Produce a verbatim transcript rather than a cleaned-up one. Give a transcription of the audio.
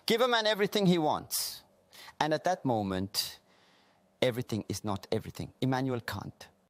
Give a man everything he wants. And at that moment, everything is not everything. Immanuel Kant.